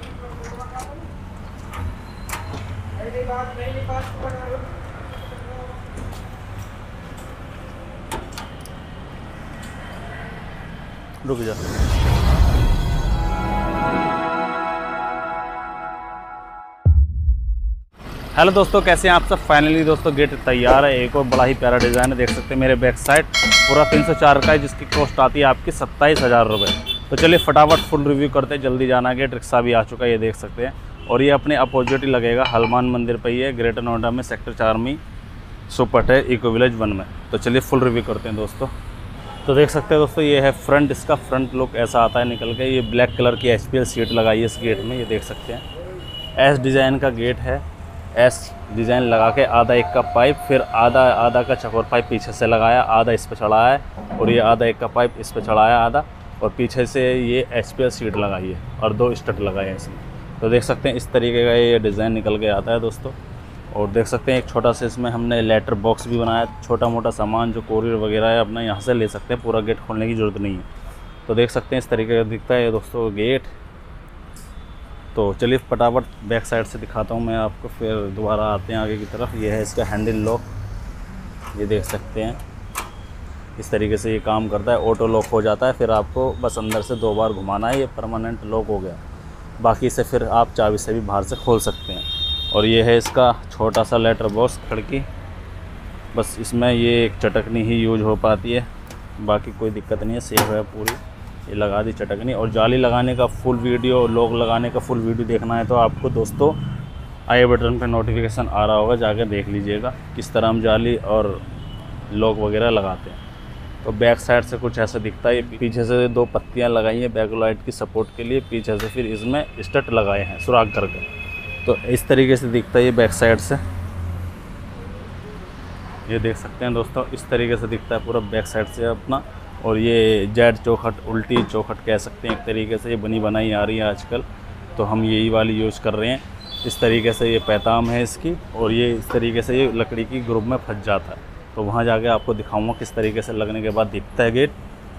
रुक जा। हेलो दोस्तों, कैसे हैं आप सब। फाइनली दोस्तों गेट तैयार है। एक और बड़ा ही प्यारा डिज़ाइन है, देख सकते हैं मेरे बैक साइड। पूरा 304 का है, जिसकी कॉस्ट आती है आपकी 27,000 रुपये। तो चलिए फटाफट फुल रिव्यू करते हैं, जल्दी जाना है। गेट रिक्शा भी आ चुका है, ये देख सकते हैं। और ये अपने अपोजिट ही लगेगा, हनुमान मंदिर पर ही है, ग्रेटर नोएडा में, सेक्टर 4 में, सुपट है, इको विलेज 1 में। तो चलिए फुल रिव्यू करते हैं दोस्तों। तो देख सकते हैं दोस्तों, ये है फ्रंट। इसका फ्रंट लुक ऐसा आता है निकल के। ये ब्लैक कलर की HPL सीट लगाई है इस गेट में, ये देख सकते हैं। एस डिज़ाइन का गेट है। एस डिज़ाइन लगा के आधा एक का पाइप, फिर आधा का चकोर पाइप पीछे से लगाया, आधा इस पर चढ़ाया है, और ये आधा एक का पाइप इस पर चढ़ाया आधा, और पीछे से ये HPL सीट लगाई है और 2 स्टड लगाए हैं इसमें। तो देख सकते हैं इस तरीके का ये डिज़ाइन निकल के आता है दोस्तों। और देख सकते हैं एक छोटा सा इसमें हमने लेटर बॉक्स भी बनाया। छोटा मोटा सामान जो कोरियर वगैरह है अपना यहाँ से ले सकते हैं, पूरा गेट खोलने की ज़रूरत नहीं है। तो देख सकते हैं इस तरीके का दिखता है दोस्तों गेट। तो चलिए फटाफट बैक साइड से दिखाता हूँ मैं आपको, फिर दोबारा आते हैं आगे की तरफ। ये है इसका हैंडल लॉक, ये देख सकते हैं इस तरीके से ये काम करता है। ऑटो लॉक हो जाता है, फिर आपको बस अंदर से 2 बार घुमाना है, ये परमानेंट लॉक हो गया। बाकी से फिर आप चाबी से भी बाहर से खोल सकते हैं। और ये है इसका छोटा सा लेटर बॉक्स खिड़की, बस इसमें ये एक चटकनी ही यूज हो पाती है, बाकी कोई दिक्कत नहीं है, सेफ है पूरी। ये लगा दी चटकनी। और जाली लगाने का फुल वीडियो, लॉक लगाने का फुल वीडियो देखना है तो आपको दोस्तों आई बटन पे नोटिफिकेशन आ रहा होगा, जाकर देख लीजिएगा किस तरह हम जाली और लॉक वगैरह लगाते हैं। तो बैक साइड से कुछ ऐसा दिखता है। पीछे से 2 पत्तियाँ लगाई हैं बैकलाइट की सपोर्ट के लिए, पीछे से फिर इसमें स्टड लगाए हैं सुराख करके। तो इस तरीके से दिखता है ये बैक साइड से, ये देख सकते हैं दोस्तों, इस तरीके से दिखता है पूरा बैक साइड से अपना। और ये जेड चौखट, उल्टी चौखट कह सकते हैं एक तरीके से, ये बनी बनाई आ रही है आजकल, तो हम यही वाली यूज़ कर रहे हैं। इस तरीके से ये पैताम है इसकी, और ये इस तरीके से ये लकड़ी की ग्रुप में फंस जाता है। तो वहाँ जाके आपको दिखाऊंगा किस तरीके से लगने के बाद दिखता है गेट।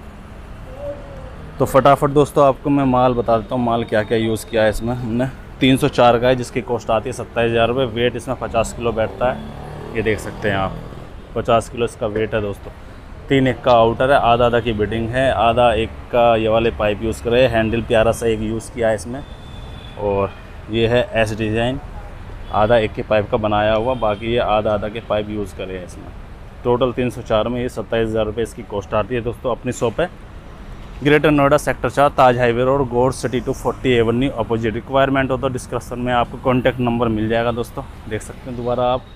तो फटाफट दोस्तों आपको मैं माल बता देता हूँ, माल क्या क्या यूज़ किया है इसमें हमने। 304 का है, जिसकी कॉस्ट आती है 27,000 रुपये। वेट इसमें 50 किलो बैठता है, ये देख सकते हैं आप, 50 किलो इसका वेट है दोस्तों। 3 एक का आउटर है, आधा की बिडिंग है, आधा एक का ये वाले पाइप यूज़ करे। हैंडल प्यारा सा एक यूज़ किया है इसमें। और ये है एस डिज़ाइन, आधा एक के पाइप का बनाया हुआ, बाकी ये आधा के पाइप यूज़ करे हैं इसमें। टोटल 304 में ये 27,000 रुपये इसकी कॉस्ट आती है दोस्तों। अपनी शॉप है Greater Noida sector 4, Taj highway road, Gaur city 240 avenue opposite. Requirement हो तो डिस्क्रिप्शन में आपको कॉन्टैक्ट नंबर मिल जाएगा दोस्तों, देख सकते हैं दोबारा आप।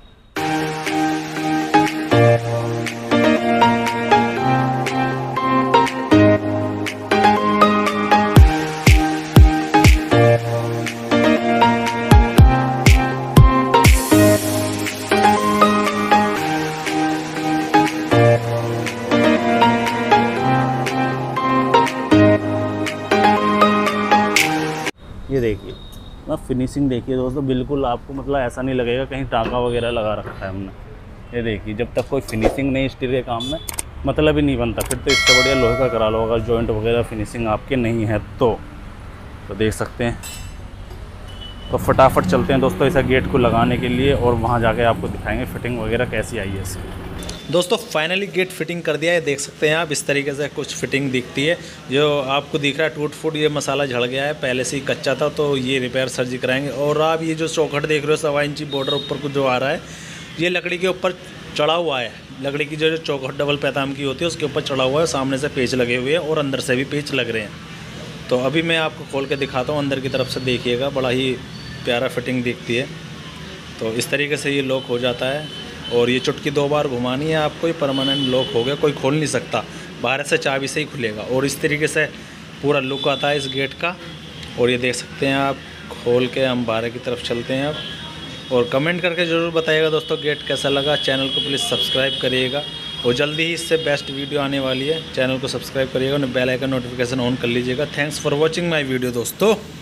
ये देखिए ना, फिनिशिंग देखिए दोस्तों, बिल्कुल आपको मतलब ऐसा नहीं लगेगा कहीं टाँका वगैरह लगा रखा है हमने। ये देखिए, जब तक कोई फिनिशिंग नहीं स्टील के काम में, मतलब ही नहीं बनता। फिर तो इससे बढ़िया लोहे का करा लो, अगर जॉइंट वगैरह फिनिशिंग आपके नहीं है तो देख सकते हैं। तो फटाफट चलते हैं दोस्तों इस गेट को लगाने के लिए, और वहाँ जाके आपको दिखाएंगे फिटिंग वगैरह कैसी आई है इसकी। दोस्तों फाइनली गेट फिटिंग कर दिया है, देख सकते हैं आप, इस तरीके से कुछ फिटिंग दिखती है। जो आपको दिख रहा है टूट फूट, ये मसाला झड़ गया है, पहले से ही कच्चा था, तो ये रिपेयर सर जी कराएंगे। और आप ये जो चौखट देख रहे हो 1.25 इंची बॉर्डर ऊपर को जो आ रहा है, ये लकड़ी के ऊपर चढ़ा हुआ है। लकड़ी की जो चौखट डबल पैताम की होती है उसके ऊपर चढ़ा हुआ है, सामने से पेच लगे हुए हैं और अंदर से भी पेच लग रहे हैं। तो अभी मैं आपको खोल के दिखाता हूँ, अंदर की तरफ से देखिएगा, बड़ा ही प्यारा फिटिंग दिखती है। तो इस तरीके से ये लॉक हो जाता है, और ये चुटकी 2 बार घुमानी है आपको, ये परमानेंट लॉक हो गया, कोई खोल नहीं सकता, बाहर से चाबी से ही खुलेगा। और इस तरीके से पूरा लुक आता है इस गेट का। और ये देख सकते हैं आप, खोल के हम बाहर की तरफ चलते हैं अब। और कमेंट करके ज़रूर बताइएगा दोस्तों गेट कैसा लगा। चैनल को प्लीज़ सब्सक्राइब करिएगा, और जल्दी ही इससे बेस्ट वीडियो आने वाली है। चैनल को सब्सक्राइब करिएगा और बेल आइकन नोटिफिकेशन ऑन कर लीजिएगा। Thanks for watching my video दोस्तों।